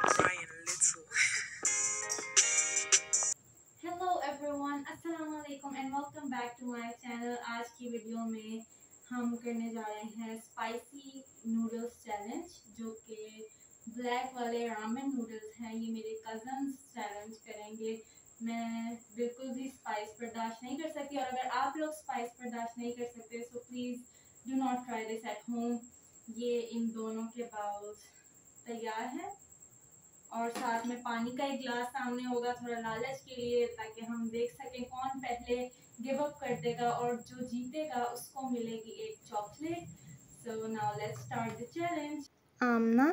Hello everyone, अस्सलाम वालेकुम and welcome back to my channel. आज की वीडियो में हम करने जा रहे हैं स्पाइसी नूडल्स चैलेंज, जो कि ब्लैक वाले रामेन नूडल्स हैं। ये मेरे कज़न्स चैलेंज करेंगे। मैं बिल्कुल भी स्पाइस बर्दाश्त नहीं कर सकती, और अगर आप लोग स्पाइस बर्दाश्त नहीं कर सकते तो please do not try this at home. ये इन दोनों के बाउल्स तैयार हैं और साथ में पानी का एक गिलास सामने होगा, थोड़ा लालच के लिए, ताकि हम देख सकें कौन पहले गिव अप कर देगा, और जो जीतेगा उसको मिलेगी एक chocolate. So now let's start the challenge. Amna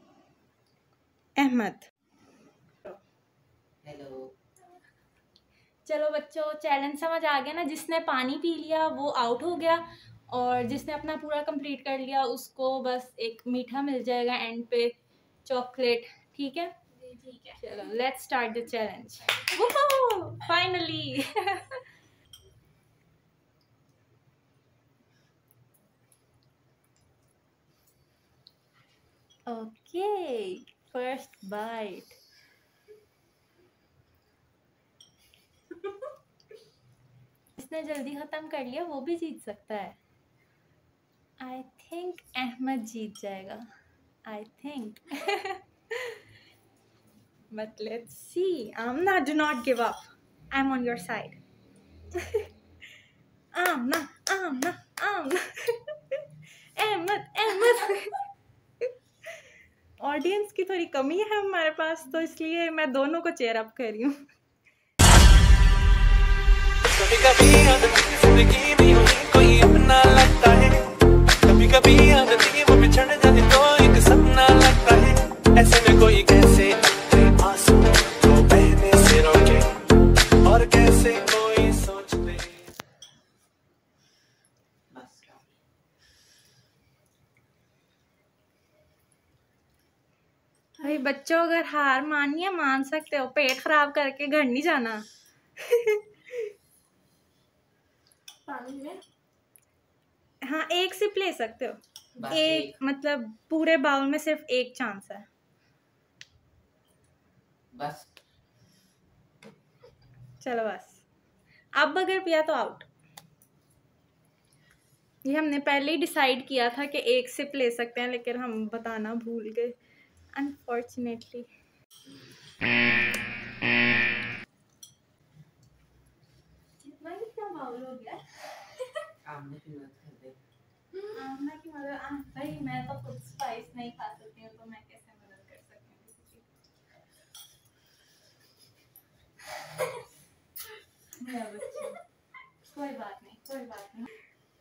Ahmed. Hello. चलो बच्चों, चैलेंज समझ आ गया ना? जिसने पानी पी लिया वो आउट हो गया, और जिसने अपना पूरा कंप्लीट कर लिया उसको बस एक मीठा मिल जाएगा एंड पे, चॉकलेट। ठीक है? ठीक है, चलो let's start the challenge. Finally. Okay, first bite. जिसने जल्दी खत्म कर लिया वो भी जीत सकता है। आई थिंक अहमद जीत जाएगा, I think. But let's see. Amna, do not give up. I'm on your side. Amna, Amna, Amna. Ahmed. Audience की थोड़ी कमी है हमारे पास, तो इसलिए मैं दोनों को चेयर अप कर रही हूँ। कभी जिंदगी में उन्हीं कोई अपना लगता है, कभी कभी आदती वो बिछड़ जाती तो एक सपना लगता है। ऐसे में कोई कैसे अपने आंसू को बहने से रोके, और कैसे कोई सोच ले। बस भाई बच्चों, अगर हार माननी है मान सकते हो, पेट खराब करके घर नहीं जाना। पानी में हाँ, एक सिप ले सकते हो। बस एक मतलब पूरे बाउल में सिर्फ एक चांस है। बस चलो बस, अब अगर पिया तो आउट। ये हमने पहले ही डिसाइड किया था कि एक सिप ले सकते हैं, लेकिन हम बताना भूल गए अनफॉर्चुनेटली। कितना बाउल हो गया? आमने की मदद कर दे। आमना की मदद? भाई मैं तो खुद स्पाइस नहीं खा सकती हूँ, तो मैं कैसे मदद कर सकती हूँ किसी की? मेरा बच्चा, कोई बात नहीं, कोई बात नहीं।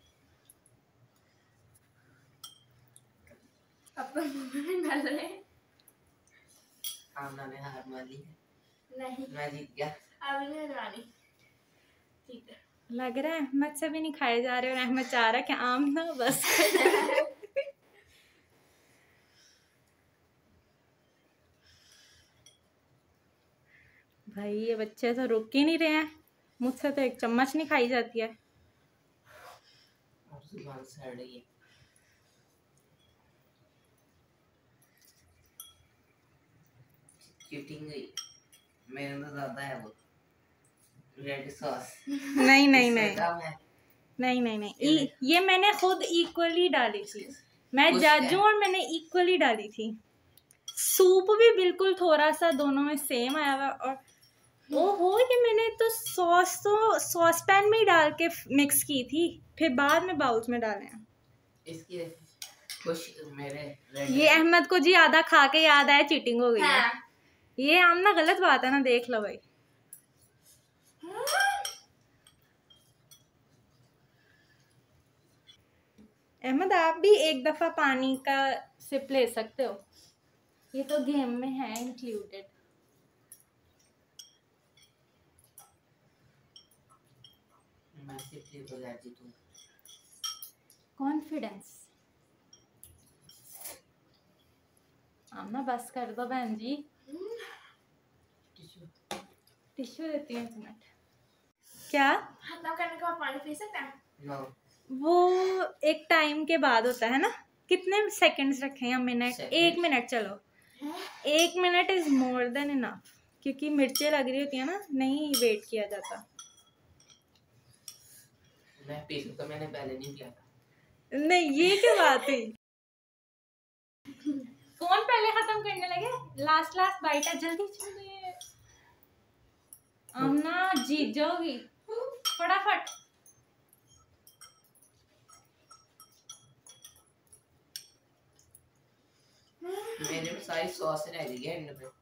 अब तो मुंह में डाल रहे हैं। आमना ने हार मान ली है। नहीं, मैं जीत गया। अब नहीं हलवानी। ठीक है। लग रहा है अहमद से भी नहीं खाए जा रहे, और अहमद चाह रहा है कि आमना बस। भाई ये बच्चे तो रुक ही नहीं रहे हैं, मुझसे तो एक चम्मच नहीं खाई जाती है। और जुबान सड़ रही है। चीटिंग हुई। मेरे में ज्यादा है वो रेड सॉस। नहीं नहीं इससे नहीं कम है। नहीं, ये मैंने खुद इक्वली डाली थी। मैं जज हूँ और मैंने इक्वली डाली थी। सूप भी बिल्कुल थोड़ा सा दोनों में सेम आया हुआ। और ओहो, ये मैंने तो सॉस पैन में ही डाल के मिक्स की थी, फिर बाद में बाउल्स में डाले हैं। इसकी कुछ मेरे रेड ये अहमद को जी आधा खा के याद आया चीटिंग हो गई है। हाँ। ये आमना गलत बात है ना, देख लो भाई। अहमद, आप भी एक दफा पानी का सिप ले सकते हो, ये तो गेम में है इंक्लूडेड। मैं सिर्फ बगैर जीतूंगा। कॉन्फिडेंस। आमना बस कर दो बहन जी। टिश्यू देती हूँ, एक मिनट। क्या? खत्म करने के बाद पानी पी सकते हैं? नो। वो एक टाइम के बाद होता है ना। कितने सेकंड्स रखे हैं? मिनट? 1 मिनट। चलो 1 minute is more than enough, क्योंकि मिर्चें लग रही होती है ना, नहीं वेट किया जाता। मैं पीसू तो मैंने पहले नहीं किया था। नहीं, ये क्या बात हुई? कौन पहले खत्म करने लगे? लास्ट बाइट है, जल्दी जल्दी। आमना जीत जाओगी, फटाफट। मेरे में सारी सॉस रह गई है एंड पे।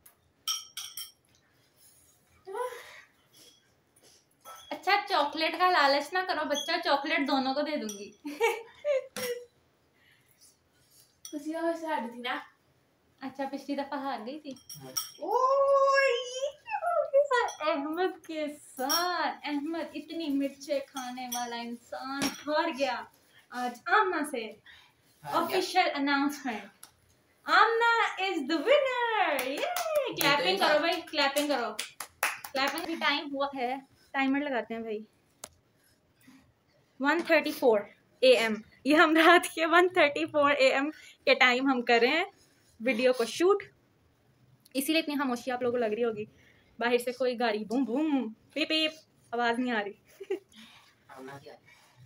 अच्छा, चॉकलेट का लालच ना करो बच्चा, चॉकलेट दोनों को दे दूंगी। उसी का वैसे हार थी ना। अच्छा, पिछली दफा हार गई थी। अहमद के साथ, अहमद इतनी मिर्चे खाने वाला इंसान हार गया आज आमना से। Official announcement, Amna is the winner. Clapping करो भाई, क्लैपिंग करो, क्लैपिंग। भी टाइम हुआ है, टाइमर लगाते हैं भाई। 1:34 AM, ये हम रात के 1:34 AM के टाइम हम कर रहे हैं वीडियो को शूट, इसीलिए इतनी खामोशी आप लोगों को लग रही होगी। बाहर से कोई गाड़ी बूम बूम पीप पीप आवाज नहीं आ रही। आमना क्या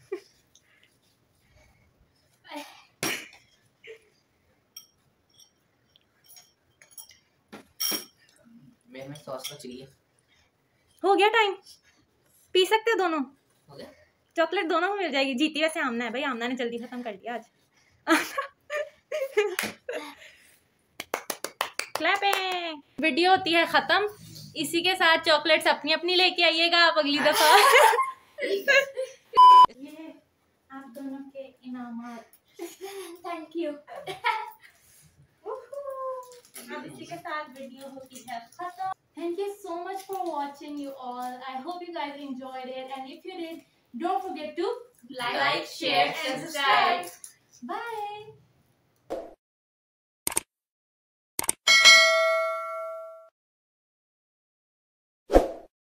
मेरे में सॉस बच गई है। हो गया टाइम, पी सकते हो दोनों, हो गया। चॉकलेट दोनों को मिल जाएगी। जीती वैसे आमना है भाई, आमना ने जल्दी खत्म कर दिया आज। क्लैपिंग। वीडियो होती है खत्म, इसी के साथ चॉकलेट्स अपनी अपनी लेके आइएगा आप अगली दफा। ये आप दोनों के इनामात। Thank you. अब इसी के साथ वीडियो होती है खत्म। Thank you so much for watching you all. I hope you guys enjoyed it, and if you did, don't forget to Like, share, and subscribe. Bye.